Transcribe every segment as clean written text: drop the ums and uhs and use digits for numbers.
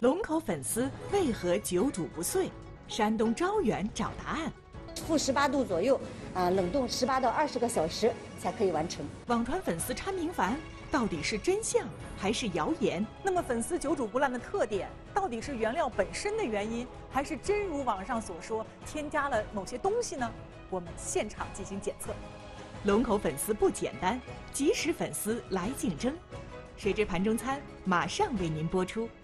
龙口粉丝为何久煮不碎？山东招远找答案。 负18度左右，冷冻18到20个小时才可以完成。 网传粉丝掺明矾，到底是真相还是谣言？那么粉丝久煮不烂的特点，到底是原料本身的原因，还是真如网上所说添加了某些东西呢？我们现场进行检测。龙口粉丝不简单，即食粉丝来竞争。谁知盘中餐马上为您播出。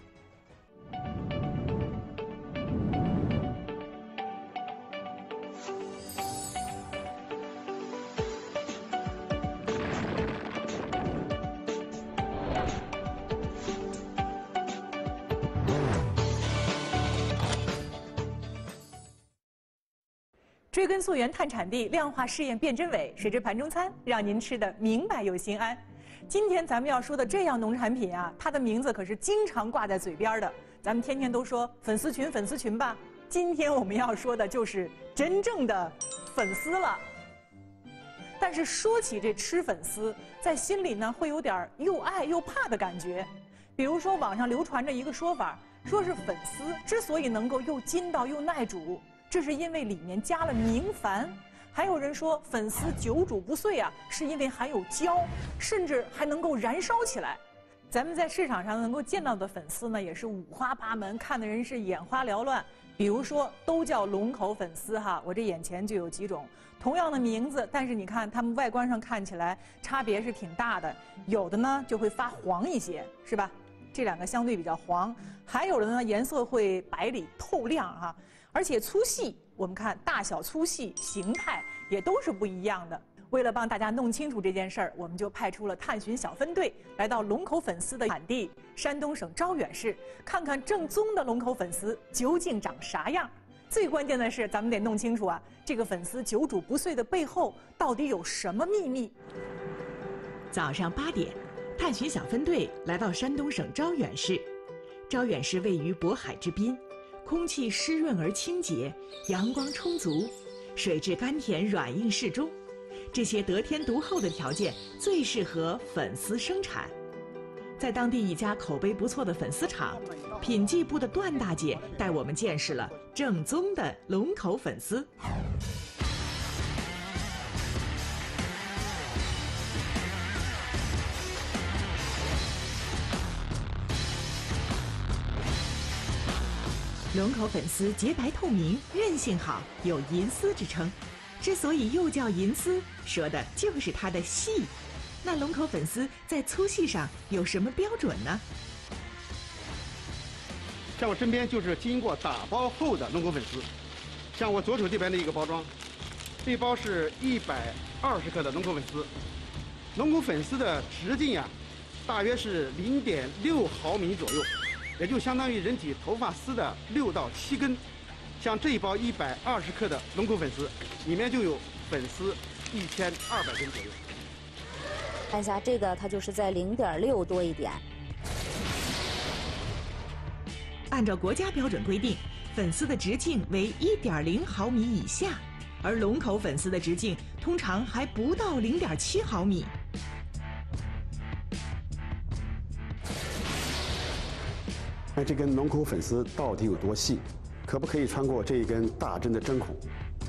追根溯源探产地，量化试验辨真伪。谁知盘中餐，让您吃得明白又心安。今天咱们要说的这样农产品啊，它的名字可是经常挂在嘴边的。咱们天天都说粉丝群，粉丝群吧。今天我们要说的就是真正的粉丝了。但是说起这吃粉丝，在心里呢会有点又爱又怕的感觉。比如说网上流传着一个说法，说是粉丝之所以能够又筋道又耐煮，这是因为里面加了明矾。还有人说粉丝久煮不碎啊，是因为含有胶，甚至还能够燃烧起来。咱们在市场上能够见到的粉丝呢，也是五花八门，看的人是眼花缭乱。比如说都叫龙口粉丝哈，我这眼前就有几种同样的名字，但是你看它们外观上看起来差别是挺大的，有的呢就会发黄一些，是吧？这两个相对比较黄，还有的呢颜色会白里透亮哈，而且粗细，我们看大小粗细、形态也都是不一样的。为了帮大家弄清楚这件事儿，我们就派出了探寻小分队来到龙口粉丝的产地山东省招远市，看看正宗的龙口粉丝究竟长啥样。最关键的是，咱们得弄清楚啊，这个粉丝久煮不碎的背后到底有什么秘密。早上8点，探寻小分队来到山东省招远市。招远市位于渤海之滨，空气湿润而清洁，阳光充足，水质甘甜软硬适中，这些得天独厚的条件最适合粉丝生产。在当地一家口碑不错的粉丝厂，品技部的段大姐带我们见识了正宗的龙口粉丝。龙口粉丝洁白透明，韧性好，有银丝之称。之所以又叫银丝，说的就是它的细。那龙口粉丝在粗细上有什么标准呢？ 像我身边就是经过打包后的龙口粉丝，像我左手这边的一个包装，这包是120克的龙口粉丝。龙口粉丝的直径呀，大约是0.6毫米左右，也就相当于人体头发丝的6到7根。像这一包120克的龙口粉丝，里面就有粉丝1200根左右。 看一下这个，它就是在0.6多一点。 按照国家标准规定，粉丝的直径为1.0毫米以下，而龙口粉丝的直径通常还不到0.7毫米。 那这根龙口粉丝到底有多细？可不可以穿过这一根大针的针孔？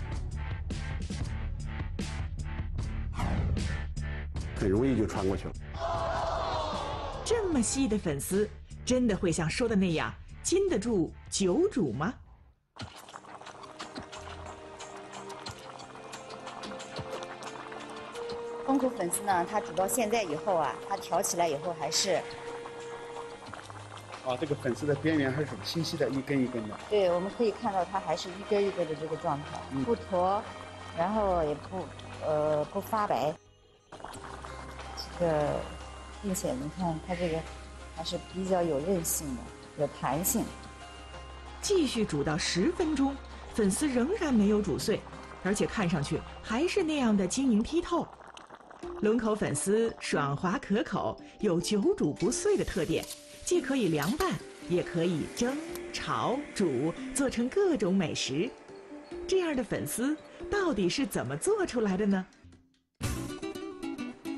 很容易就穿过去了。 这么细的粉丝，真的会像说的那样经得住久煮吗？ 龙口粉丝呢，它煮到现在以后啊，它挑起来以后还是。 这个粉丝的边缘还是很清晰的，一根一根的。 对，我们可以看到它还是一根一根的这个状态，不坨，然后也不发白。这个，并且你看它这个还是比较有韧性的，有弹性。 继续煮到10分钟，粉丝仍然没有煮碎，而且看上去还是那样的晶莹剔透。龙口粉丝爽滑可口，有久煮不碎的特点。既可以凉拌，也可以蒸、炒、煮，做成各种美食。这样的粉丝到底是怎么做出来的呢？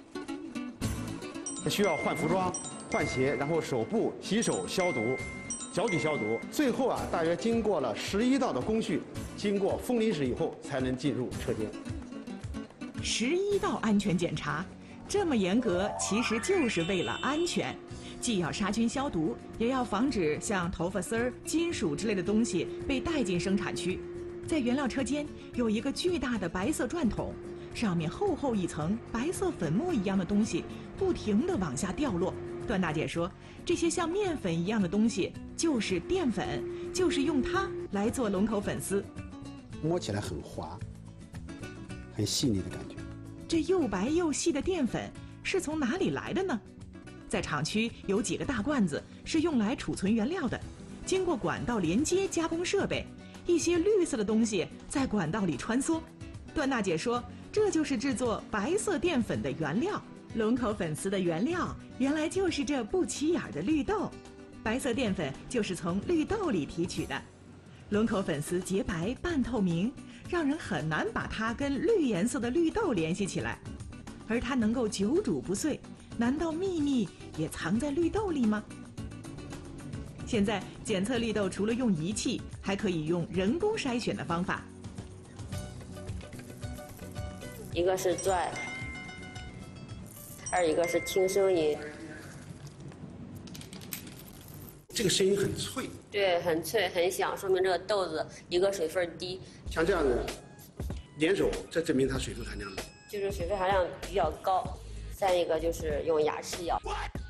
需要换服装、换鞋，然后手部洗手消毒， 脚底消毒，最后啊，大约经过了11道的工序，经过封临时以后，才能进入车间。 11道安全检查，这么严格，其实就是为了安全，既要杀菌消毒，也要防止像头发丝儿、金属之类的东西被带进生产区。在原料车间有一个巨大的白色转筒，上面厚厚一层白色粉末一样的东西，不停地往下掉落。段大姐说，这些像面粉一样的东西就是淀粉，就是用它来做龙口粉丝。 摸起来很滑，很细腻的感觉。 这又白又细的淀粉是从哪里来的呢？在厂区有几个大罐子是用来储存原料的，经过管道连接加工设备，一些绿色的东西在管道里穿梭。段大姐说，这就是制作白色淀粉的原料。龙口粉丝的原料原来就是这不起眼的绿豆，白色淀粉就是从绿豆里提取的。龙口粉丝洁白半透明，让人很难把它跟绿颜色的绿豆联系起来。而它能够久煮不碎，难道秘密也藏在绿豆里吗？现在检测绿豆除了用仪器，还可以用人工筛选的方法。 一个是拽，二一个是听声音。 这个声音很脆， 对，很脆很响，说明这个豆子一个水分低。 像这样的粘手，这证明它水分含量高。 就是水分含量比较高。再一个就是用牙齿咬。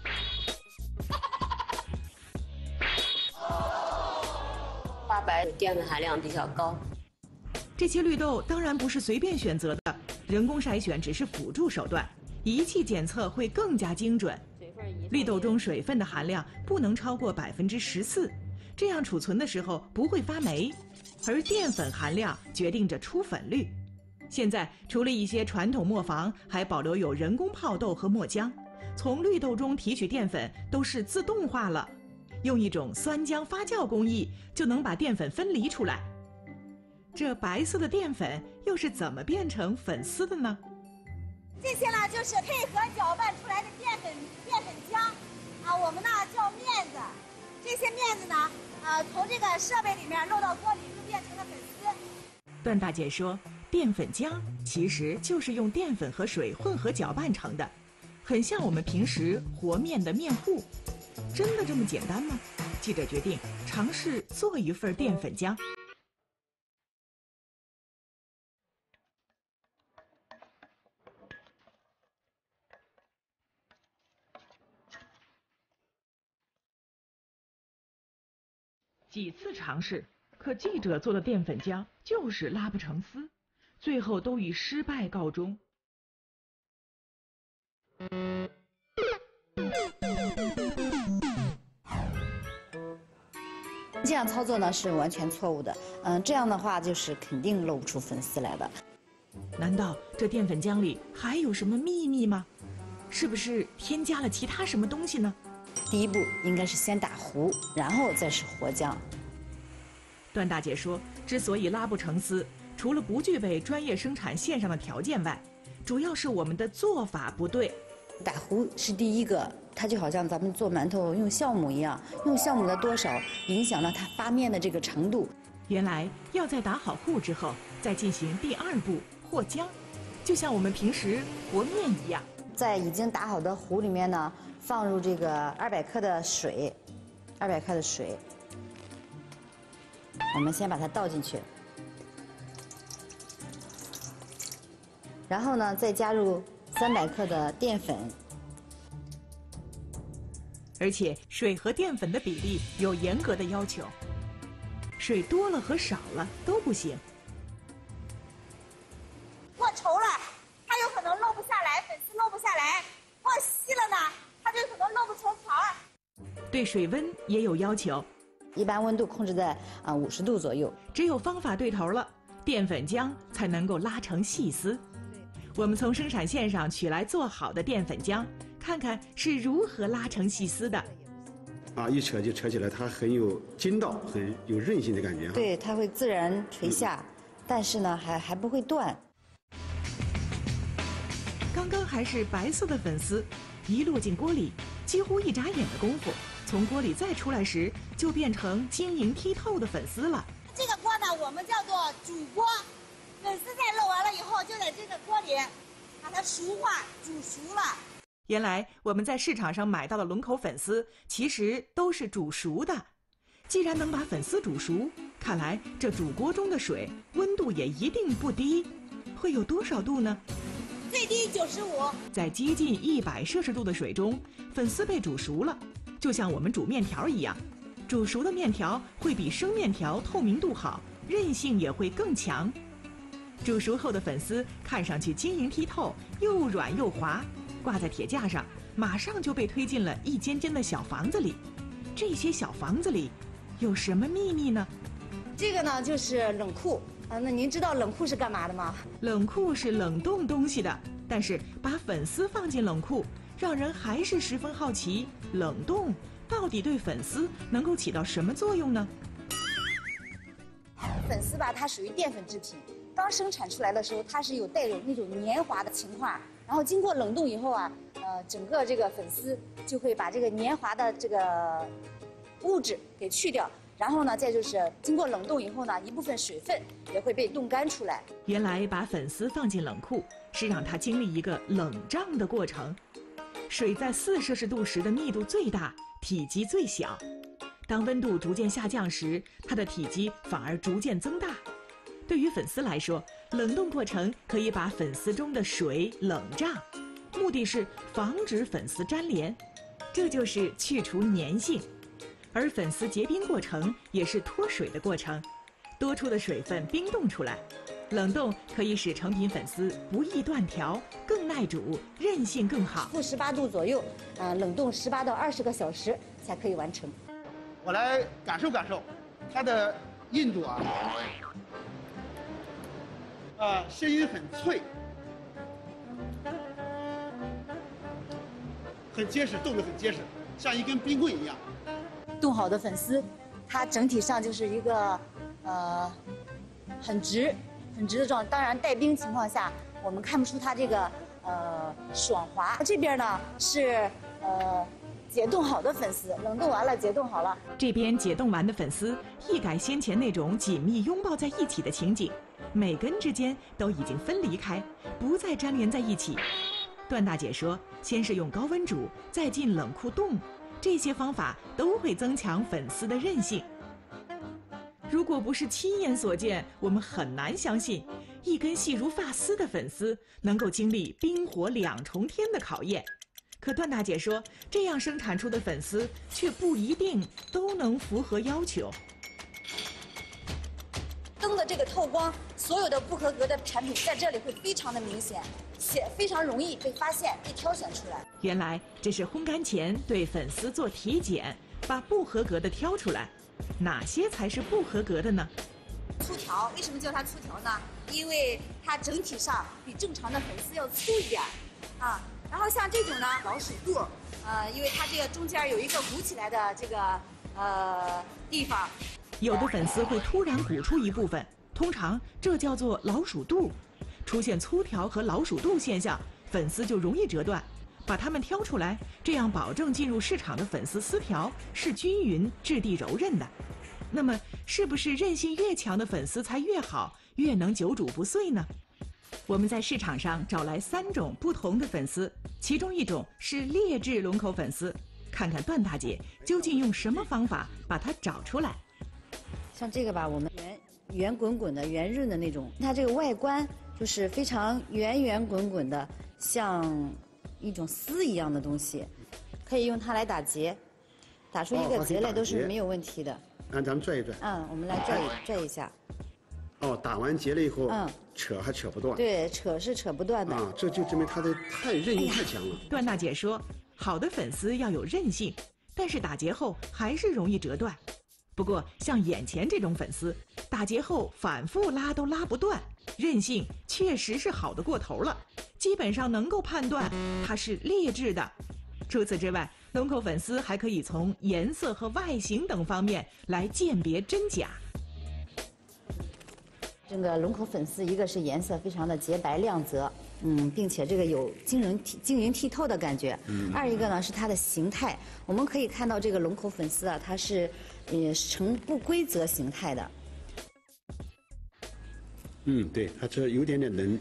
发白淀粉含量比较高。 这些绿豆当然不是随便选择的，人工筛选只是辅助手段，仪器检测会更加精准。绿豆中水分的含量不能超过14%，这样储存的时候不会发霉。而淀粉含量决定着出粉率。现在除了一些传统磨坊，还保留有人工泡豆和磨浆，从绿豆中提取淀粉都是自动化了，用一种酸浆发酵工艺就能把淀粉分离出来。这白色的淀粉又是怎么变成粉丝的呢？ 这些呢就是配合搅拌出来的淀粉浆，啊，我们呢叫面子。这些面子呢，从这个设备里面漏到锅里就变成了粉丝。 段大姐说，淀粉浆其实就是用淀粉和水混合搅拌成的，很像我们平时和面的面糊。真的这么简单吗？记者决定尝试做一份淀粉浆。几次尝试，可记者做的淀粉浆就是拉不成丝，最后都以失败告终。 这样操作呢是完全错误的，这样的话就是肯定露不出粉丝来的。 难道这淀粉浆里还有什么秘密吗？是不是添加了其他什么东西呢？ 第一步应该是先打糊，然后再是和浆。 段大姐说，之所以拉不成丝，除了不具备专业生产线上的条件外，主要是我们的做法不对。 打糊是第一个，它就好像咱们做馒头用酵母一样，用酵母的多少影响了它发面的这个程度。 原来要在打好糊之后，再进行第二步和浆，就像我们平时和面一样。 在已经打好的糊里面呢，放入这个200克的水，200克的水，我们先把它倒进去，然后呢，再加入300克的淀粉， 而且水和淀粉的比例有严格的要求，水多了和少了都不行。 过稠了，它有可能漏不下来，粉丝漏不下来；过稀了呢，它就可能漏不成条儿。 对水温也有要求， 一般温度控制在50度左右。 只有方法对头了，淀粉浆才能够拉成细丝。我们从生产线上取来做好的淀粉浆，看看是如何拉成细丝的。 一扯就扯起来，它很有筋道，很有韧性的感觉。 对，它会自然垂下，但是呢，还不会断。 刚刚还是白色的粉丝，一落进锅里，几乎一眨眼的功夫， 从锅里再出来时，就变成晶莹剔透的粉丝了。 这个锅呢，我们叫做煮锅。粉丝在漏完了以后，就在这个锅里把它熟化，煮熟了。 原来我们在市场上买到的龙口粉丝，其实都是煮熟的。既然能把粉丝煮熟，看来这煮锅中的水温度也一定不低。会有多少度呢？ 最低95。 在接近100摄氏度的水中，粉丝被煮熟了，就像我们煮面条一样。煮熟的面条会比生面条透明度好，韧性也会更强。煮熟后的粉丝看上去晶莹剔透，又软又滑，挂在铁架上，马上就被推进了一间间的小房子里。这些小房子里有什么秘密呢？ 这个呢就是冷库啊。那您知道冷库是干嘛的吗？ 冷库是冷冻东西的，但是把粉丝放进冷库，让人还是十分好奇，冷冻到底对粉丝能够起到什么作用呢？ 粉丝吧，它属于淀粉制品，刚生产出来的时候，它是带有那种黏滑的情况，然后经过冷冻以后啊，整个这个粉丝就会把这个黏滑的这个物质给去掉。然后呢，再就是经过冷冻以后呢，一部分水分也会被冻干出来。 原来把粉丝放进冷库，是让它经历一个冷胀的过程。水在4摄氏度时的密度最大，体积最小。当温度逐渐下降时，它的体积反而逐渐增大。对于粉丝来说，冷冻过程可以把粉丝中的水冷胀，目的是防止粉丝粘连，这就是去除粘性。而粉丝结冰过程也是脱水的过程，多出的水分冰冻出来。冷冻可以使成品粉丝不易断条，更耐煮，韧性更好。 负18度左右，冷冻18到20个小时才可以完成。 我来感受感受它的硬度啊，声音很脆，很结实，冻得很结实，像一根冰棍一样。 冻好的粉丝，它整体上就是一个很直的状态。当然带冰情况下，我们看不出它这个爽滑。这边呢是解冻好的粉丝，冷冻完了解冻好了。 这边解冻完的粉丝一改先前那种紧密拥抱在一起的情景，每根之间都已经分离开，不再粘连在一起。段大姐说，先是用高温煮，再进冷库冻，这些方法都会增强粉丝的韧性。如果不是亲眼所见，我们很难相信一根细如发丝的粉丝能够经历冰火2重天的考验。可段大姐说，这样生产出的粉丝却不一定都能符合要求。 灯的这个透光，所有的不合格的产品在这里会非常的明显，且非常容易被发现、被挑选出来。 原来这是烘干前对粉丝做体检，把不合格的挑出来。哪些才是不合格的呢？ 粗条，为什么叫它粗条呢？因为它整体上比正常的粉丝要粗一点啊。然后像这种呢，老鼠肚，因为它这个中间有一个鼓起来的这个地方。 有的粉丝会突然鼓出一部分，通常这叫做老鼠肚。出现粗条和老鼠肚现象，粉丝就容易折断。把它们挑出来，这样保证进入市场的粉丝丝条是均匀、质地柔韧的。那么，是不是韧性越强的粉丝才越好，越能久煮不碎呢？我们在市场上找来3种不同的粉丝，其中一种是劣质龙口粉丝，看看段大姐究竟用什么方法把它找出来。 像这个吧，我们圆滚滚的、圆润的那种，它这个外观就是非常圆滚滚的，像一种丝一样的东西，可以用它来打结，打出一个结来都是没有问题的。 让咱们拽一拽。 我们来拽一下。 打完结了以后，扯还扯不断。 对，扯是扯不断的。 这就证明它的韧性太强了。 段大姐说，好的粉丝要有韧性，但是打结后还是容易折断。不过像眼前这种粉丝，打结后反复拉都拉不断，韧性确实是好的过头了，基本上能够判断它是劣质的。除此之外，龙口粉丝还可以从颜色和外形等方面来鉴别真假。 这个龙口粉丝，一个是颜色非常的洁白亮泽， 并且这个有晶莹剔透的感觉。二一个呢是它的形态，我们可以看到这个龙口粉丝啊，它是呈不规则形态的。 对，它这有点嫩。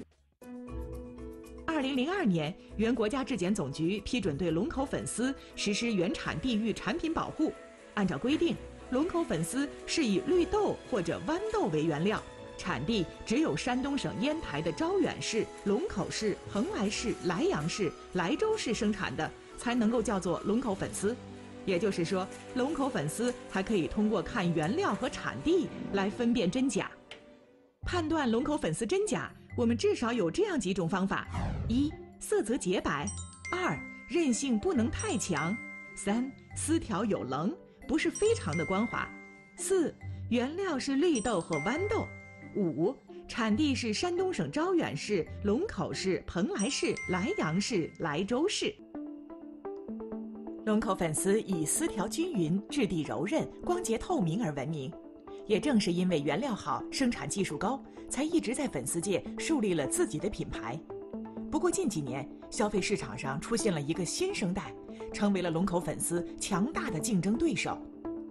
2002年，原国家质检总局批准对龙口粉丝实施原产地域产品保护。按照规定，龙口粉丝是以绿豆或者豌豆为原料，产地只有山东省烟台的招远市、龙口市、蓬莱市、莱阳市、莱州市生产的，才能够叫做龙口粉丝。也就是说，龙口粉丝还可以通过看原料和产地来分辨真假。判断龙口粉丝真假，我们至少有这样几种方法：一、色泽洁白；二、韧性不能太强；三、丝条有棱，不是非常的光滑；四、原料是绿豆或豌豆；五、产地是山东省招远市、龙口市、蓬莱市、莱阳市、莱州市。龙口粉丝以丝条均匀、质地柔韧、光洁透明而闻名。也正是因为原料好、生产技术高，才一直在粉丝界树立了自己的品牌。不过近几年，消费市场上出现了一个新生代，成为了龙口粉丝强大的竞争对手。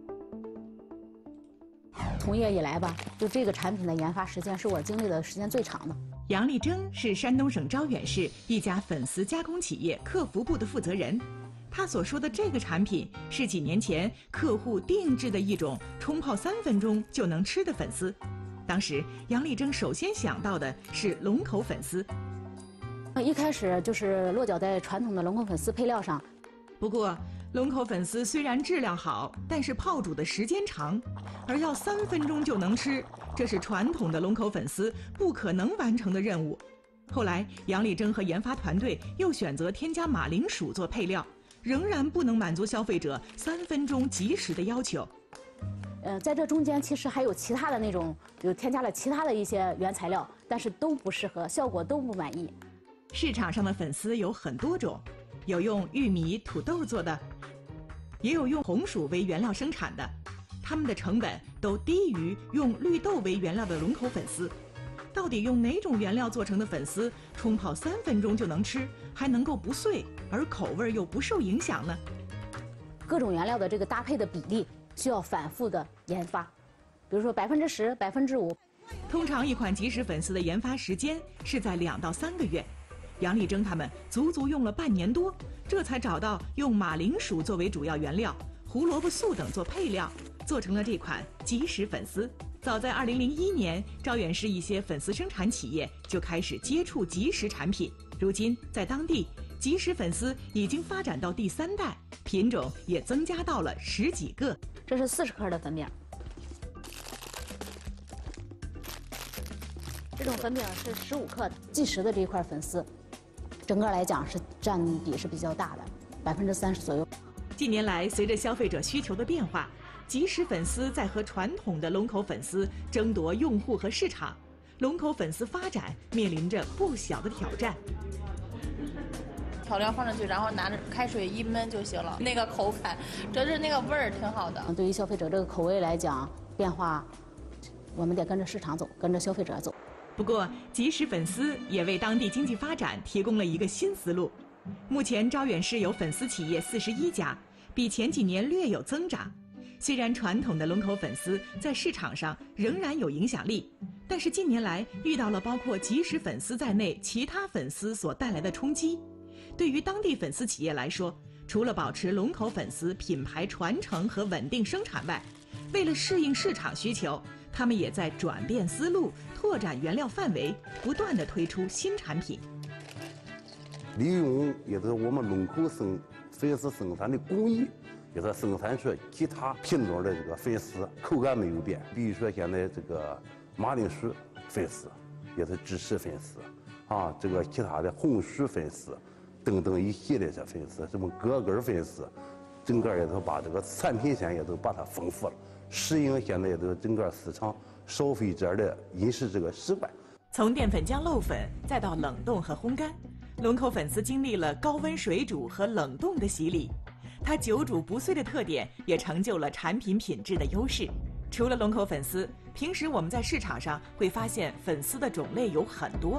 从业以来吧，就这个产品的研发时间是我经历的时间最长的。 杨丽珍是山东省招远市一家粉丝加工企业客服部的负责人。他所说的这个产品是几年前客户定制的一种冲泡3分钟就能吃的粉丝。当时杨丽珍首先想到的是龙口粉丝。 一开始就是落脚在传统的龙口粉丝配料上。 不过龙口粉丝虽然质量好，但是泡煮的时间长，而要3分钟就能吃，这是传统的龙口粉丝不可能完成的任务。后来杨丽珍和研发团队又选择添加马铃薯做配料，仍然不能满足消费者3分钟即食的要求。 在这中间其实还有其他的那种，有添加了其他的一些原材料，但是都不适合，效果都不满意。 市场上的粉丝有很多种，有用玉米、土豆做的，也有用红薯为原料生产的，它们的成本都低于用绿豆为原料的龙口粉丝。到底用哪种原料做成的粉丝，冲泡3分钟就能吃，还能够不碎，而口味又不受影响呢？ 各种原料的这个搭配的比例需要反复的研发，比如说10%、5%。 通常一款即食粉丝的研发时间是在2到3个月。杨丽珍他们足足用了半年多，这才找到用马铃薯作为主要原料，胡萝卜素等做配料，做成了这款即食粉丝。早在2001年，招远市一些粉丝生产企业就开始接触即食产品。如今，在当地，即食粉丝已经发展到第3代，品种也增加到了10几个。 这是40克的粉饼，这种粉饼是15克的。即食的这一块粉丝，整个来讲是占比是比较大的，30%左右。 近年来，随着消费者需求的变化，即食粉丝在和传统的龙口粉丝争夺用户和市场，龙口粉丝发展面临着不小的挑战。 调料放上去，然后拿着开水一焖就行了，那个口感，主要是那个味儿挺好的。 对于消费者这个口味来讲，变化，我们得跟着市场走，跟着消费者走。 不过，即食粉丝也为当地经济发展提供了一个新思路。目前招远市有粉丝企业41家，比前几年略有增长。虽然传统的龙口粉丝在市场上仍然有影响力，但是近年来遇到了包括即食粉丝在内其他粉丝所带来的冲击。对于当地粉丝企业来说，除了保持龙口粉丝品牌传承和稳定生产外，为了适应市场需求，他们也在转变思路，拓展原料范围，不断地推出新产品。 利用也是我们龙口粉丝生产的工艺，也是生产出其他品种的这个粉丝，口感没有变。比如说现在这个马铃薯粉丝，也是芝士粉丝，啊，这个其他的红薯粉丝，等等一系列的粉丝，什么葛根粉丝，整个也都把这个产品线也都把它丰富了，适应现在也都整个市场消费者的饮食这个习惯。 从淀粉浆漏粉再到冷冻和烘干，龙口粉丝经历了高温水煮和冷冻的洗礼，它久煮不碎的特点也成就了产品品质的优势。除了龙口粉丝，平时我们在市场上会发现粉丝的种类有很多，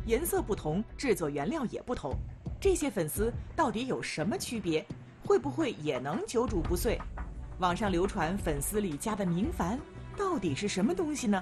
颜色不同，制作原料也不同。这些粉丝到底有什么区别？会不会也能久煮不碎？网上流传粉丝里加的明矾到底是什么东西呢？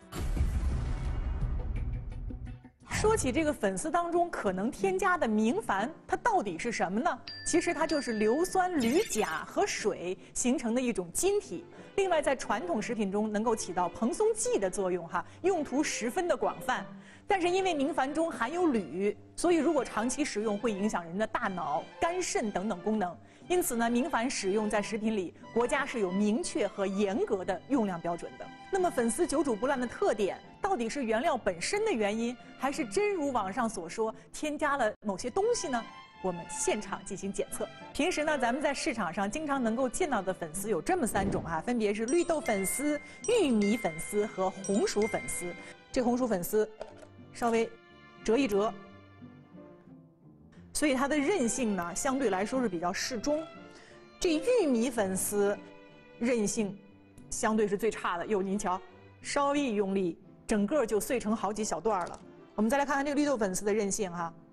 说起这个粉丝当中可能添加的明矾，它到底是什么呢？其实它就是硫酸铝钾和水形成的一种晶体。另外，在传统食品中能够起到蓬松剂的作用，用途十分的广泛。但是因为明矾中含有铝，所以如果长期食用会影响人的大脑、肝肾等等功能。因此呢，明矾使用在食品里，国家是有明确和严格的用量标准的。那么粉丝久煮不烂的特点，到底是原料本身的原因，还是真如网上所说添加了某些东西呢？我们现场进行检测。平时呢，咱们在市场上经常能够见到的粉丝有这么3种分别是绿豆粉丝、玉米粉丝和红薯粉丝。这红薯粉丝稍微折一折，所以它的韧性呢相对来说是比较适中。这玉米粉丝韧性相对是最差的，您瞧，稍微一用力，整个就碎成好几小段了。我们再来看看这个绿豆粉丝的韧性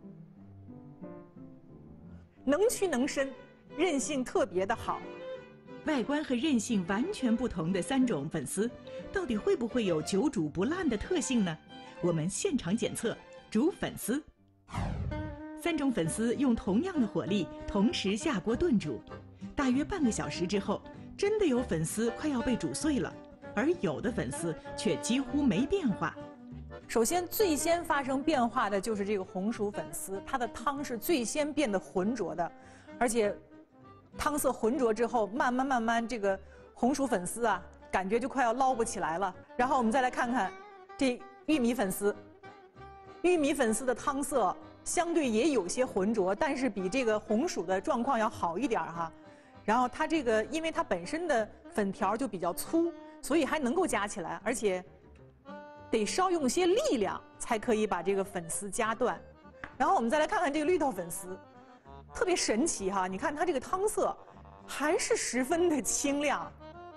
能屈能伸，韧性特别的好。外观和韧性完全不同的3种粉丝，到底会不会有久煮不烂的特性呢？我们现场检测煮粉丝。3种粉丝用同样的火力同时下锅炖煮，大约半个小时之后，真的有粉丝快要被煮碎了，而有的粉丝却几乎没变化。首先，最先发生变化的就是这个红薯粉丝，它的汤是最先变得浑浊的，而且汤色浑浊之后，慢慢这个红薯粉丝感觉就快要捞不起来了。然后我们再来看看这玉米粉丝，玉米粉丝的汤色相对也有些浑浊，但是比这个红薯的状况要好一点然后它这个因为它本身的粉条就比较粗，所以还能够夹起来，而且得稍用些力量才可以把这个粉丝夹断。然后我们再来看看这个绿豆粉丝，特别神奇你看它这个汤色还是十分的清亮，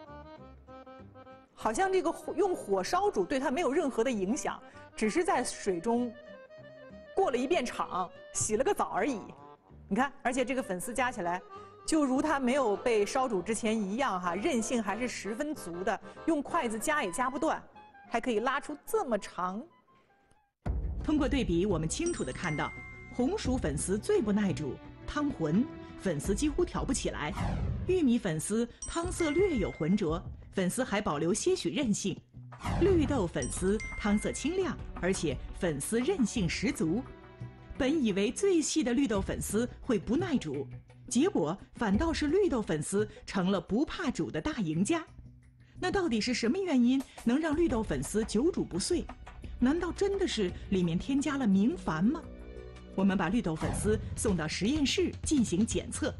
好像这个用火烧煮对它没有任何的影响，只是在水中过了一遍场，洗了个澡而已。你看，而且这个粉丝夹起来就如它没有被烧煮之前一样韧性还是十分足的，用筷子夹也夹不断，还可以拉出这么长。通过对比，我们清楚地看到，红薯粉丝最不耐煮，汤浑，粉丝几乎挑不起来；玉米粉丝汤色略有浑浊，粉丝还保留些许韧性；绿豆粉丝汤色清亮，而且粉丝韧性十足。本以为最细的绿豆粉丝会不耐煮，结果反倒是绿豆粉丝成了不怕煮的大赢家。那到底是什么原因能让绿豆粉丝久煮不碎？难道真的是里面添加了明矾吗？我们把绿豆粉丝送到实验室进行检测。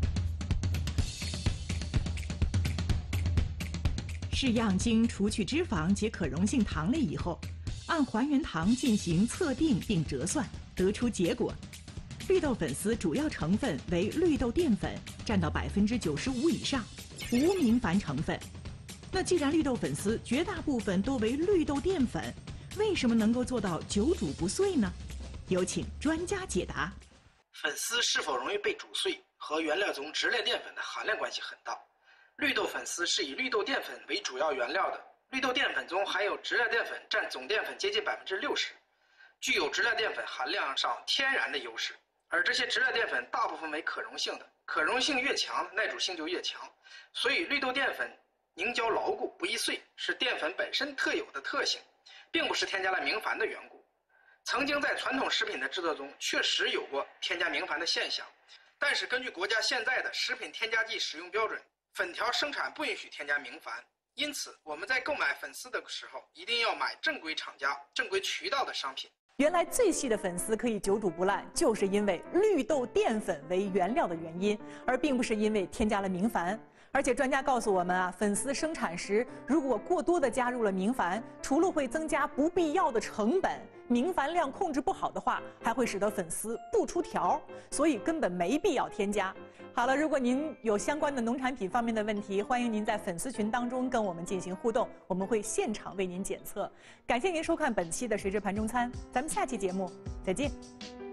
试样经除去脂肪及可溶性糖类以后，按还原糖进行测定并折算，得出结果。绿豆粉丝主要成分为绿豆淀粉，占到95%以上，无明矾成分。那既然绿豆粉丝绝大部分都为绿豆淀粉，为什么能够做到久煮不碎呢？有请专家解答。 粉丝是否容易被煮碎和原料中直链淀粉的含量关系很大。绿豆粉丝是以绿豆淀粉为主要原料的，绿豆淀粉中含有直链淀粉占总淀粉接近60%，具有直链淀粉含量上天然的优势。而这些直链淀粉大部分为可溶性的，可溶性越强，耐煮性就越强，所以绿豆淀粉凝胶牢固，不易碎，是淀粉本身特有的特性，并不是添加了明矾的缘故。曾经在传统食品的制作中确实有过添加明矾的现象，但是根据国家现在的食品添加剂使用标准，粉条生产不允许添加明矾。因此我们在购买粉丝的时候一定要买正规厂家、正规渠道的商品。 原来最细的粉丝可以久煮不烂，就是因为绿豆淀粉为原料的原因，而并不是因为添加了明矾。而且专家告诉我们粉丝生产时如果过多的加入了明矾，除了会增加不必要的成本，明矾量控制不好的话，还会使得粉丝不出条，所以根本没必要添加。 好了，如果您有相关的农产品方面的问题，欢迎您在粉丝群当中跟我们进行互动，我们会现场为您检测。感谢您收看本期的《谁知盘中餐》，咱们下期节目再见。